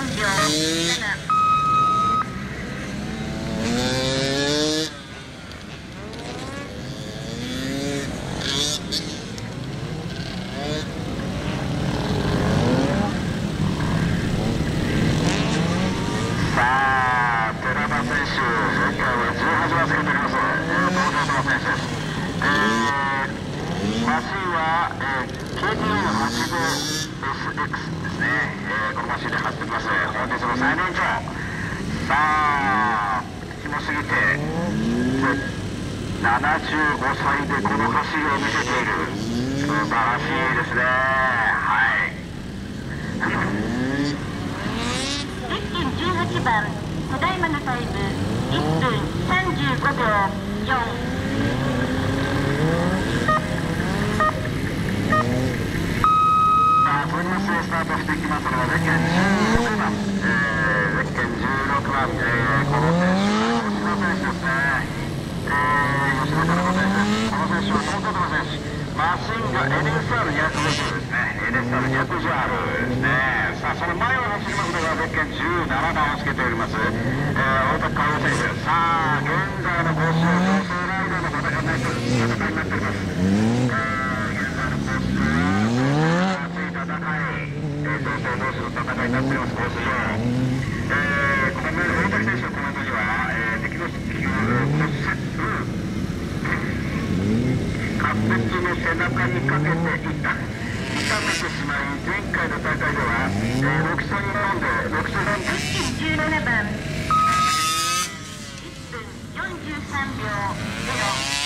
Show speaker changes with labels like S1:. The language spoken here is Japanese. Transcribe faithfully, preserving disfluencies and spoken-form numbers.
S1: さんびょうなな。
S2: マシンは、えー、ケーティーオー はちごエスエックス ですね、えー、このマシンで走ってきます。本日の最年長。さあ、気も過ぎてななじゅうごさいでこの走りを見せている。素晴らしいですね。はい。
S1: ゼッケンじゅうはちばん、ただいまのタイムいっぷんさんじゅうごびょうよん。
S2: それでスタートしていきますので、ゼッケンじゅうろくばん、えー、ゼッケンじゅうろくばん、えー、この選手は吉野選手ですね。えー、吉野田中選手、この選手は東京都の選手、マシンが エヌエスアールにひゃくごじゅう ですね、エヌエスアールにひゃくごじゅうアール ですね。さあ、その前を走りますのがゼッケンじゅうななばんをつけております、えー、大田佳代選手。さあ、現在のコースを女性ライダーの戦いになって戦いになっております。えー、現在のコースは戦い、えー、同性同士の戦いになっています、コース上。えー、この前の大谷選手のコメントには、えー、敵の敵を骨折、滑舌の背中にかけていた、痛めてしまい、前回の大会では、えー、ロキソニン飲んで、ロキソニン
S1: ゼッケンじゅうななばん、いっぷんよんじゅうさんびょうゼロ。